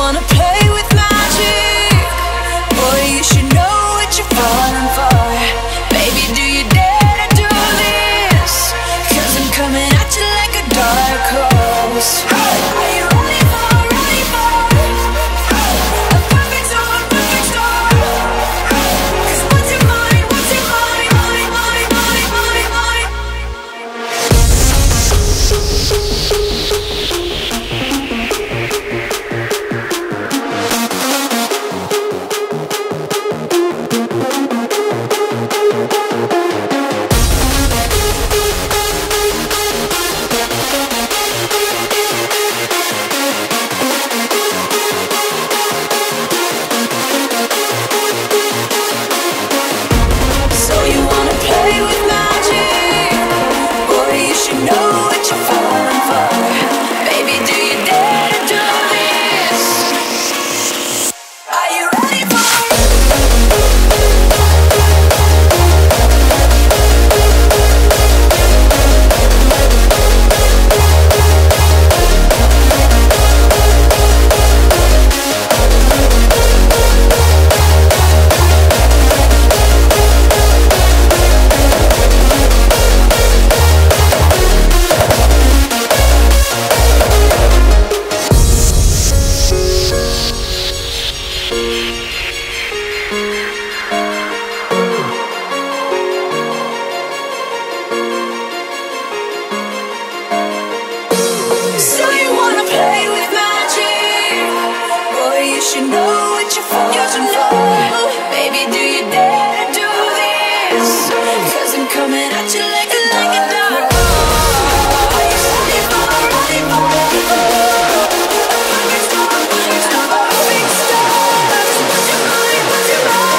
wanna play with magic? Boy, you should know what you're falling for. Baby, do you dare to do this? 'Cause I'm coming at you like a dark horse. Are you ready for a perfect storm, perfect storm? 'Cause once you're mine, once you're mine, mine, mine, mine, mine, mine. So you wanna play with magic? Boy, you should know what you're falling for. Baby, do you dare to do this? Are you ready for So you wanna play with magic? Boy, you should know what you're falling for. Baby, do you dare to do this? 'Cause I'm coming at you like a dark horse. Are you ready for a perfect storm, perfect storm, perfect storm? What's your mind, what's your mind?